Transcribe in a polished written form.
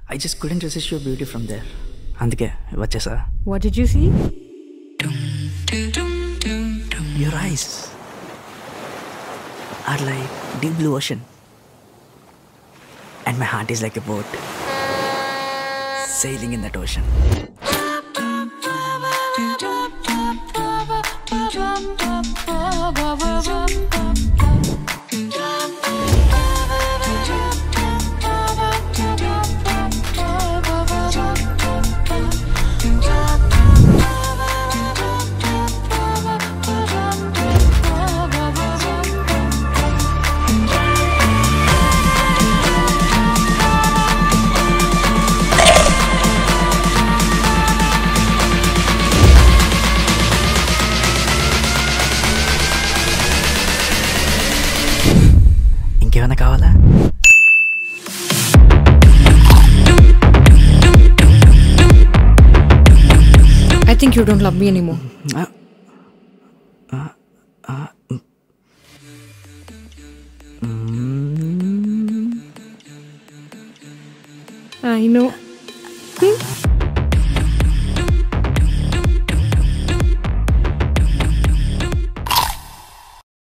I just couldn't resist your beauty from there. అందుకే వచ్చేసా. What did you see? Your eyes are like deep blue ocean. And my heart is like a boat sailing in that ocean. ఇంకేమైనా కావాలా? I think you don't love me anymore.